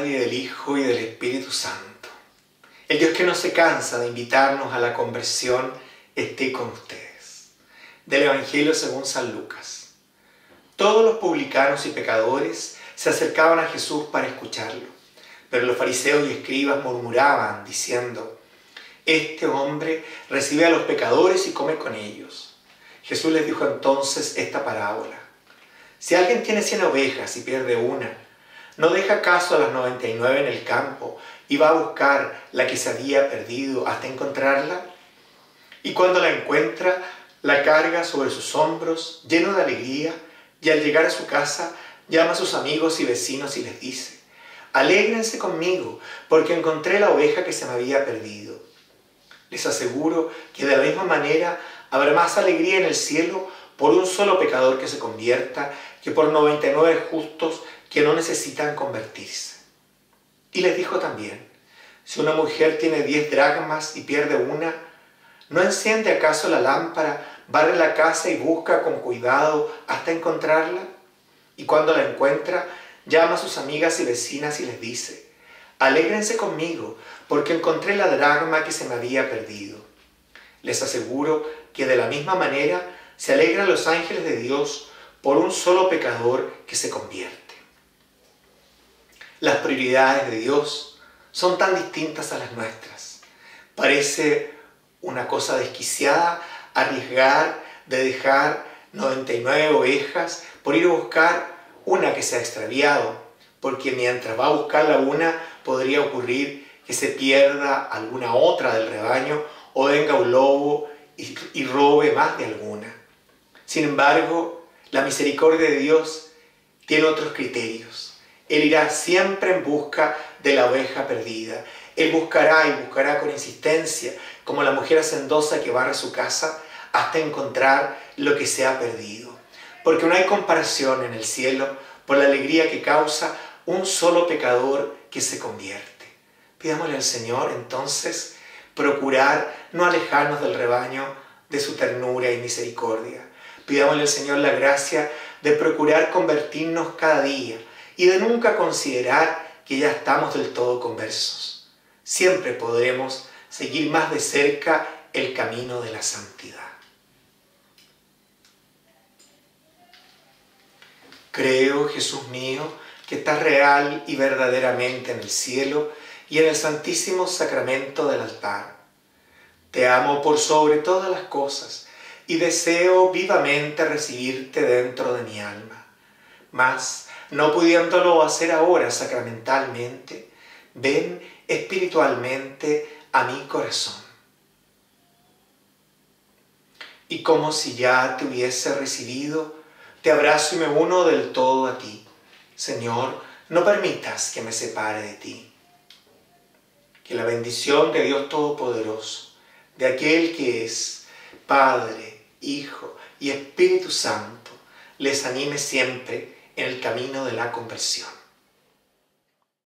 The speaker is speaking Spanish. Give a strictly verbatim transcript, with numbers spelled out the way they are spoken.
Padre, y del Hijo, y del Espíritu Santo. El Dios que no se cansa de invitarnos a la conversión esté con ustedes. Del Evangelio según San Lucas. Todos los publicanos y pecadores se acercaban a Jesús para escucharlo, pero los fariseos y escribas murmuraban, diciendo: «Este hombre recibe a los pecadores y come con ellos». Jesús les dijo entonces esta parábola: «Si alguien tiene cien ovejas y pierde una, ¿no deja acaso a las noventa y nueve en el campo y va a buscar la que se había perdido hasta encontrarla? Y cuando la encuentra, la carga sobre sus hombros, lleno de alegría, y al llegar a su casa, llama a sus amigos y vecinos y les dice: «Alégrense conmigo, porque encontré la oveja que se me había perdido». Les aseguro que de la misma manera habrá más alegría en el cielo por un solo pecador que se convierta que por noventa y nueve justos que no necesitan convertirse. Y les dijo también: «Si una mujer tiene diez dracmas y pierde una, ¿no enciende acaso la lámpara, barre la casa y busca con cuidado hasta encontrarla? Y cuando la encuentra, llama a sus amigas y vecinas y les dice: Alégrense conmigo, porque encontré la dracma que se me había perdido». Les aseguro que de la misma manera se alegran los ángeles de Dios por un solo pecador que se convierte. Las prioridades de Dios son tan distintas a las nuestras. Parece una cosa desquiciada arriesgar de dejar noventa y nueve ovejas por ir a buscar una que se ha extraviado, porque mientras va a buscar la una podría ocurrir que se pierda alguna otra del rebaño o venga un lobo y, y robe más de alguna. Sin embargo, la misericordia de Dios tiene otros criterios. Él irá siempre en busca de la oveja perdida. Él buscará y buscará con insistencia, como la mujer hacendosa que barre su casa, hasta encontrar lo que se ha perdido. Porque no hay comparación en el cielo por la alegría que causa un solo pecador que se convierte. Pidámosle al Señor, entonces, procurar no alejarnos del rebaño de su ternura y misericordia. Pidámosle al Señor la gracia de procurar convertirnos cada día y de nunca considerar que ya estamos del todo conversos. Siempre podremos seguir más de cerca el camino de la santidad. Creo, Jesús mío, que estás real y verdaderamente en el cielo y en el santísimo sacramento del altar. Te amo por sobre todas las cosas y deseo vivamente recibirte dentro de mi alma. Mas, no pudiéndolo hacer ahora sacramentalmente, ven espiritualmente a mi corazón. Y como si ya te hubiese recibido, te abrazo y me uno del todo a ti. Señor, no permitas que me separe de ti. Que la bendición de Dios Todopoderoso, de aquel que es Padre, Hijo y Espíritu Santo, les anime siempre en el camino de la conversión.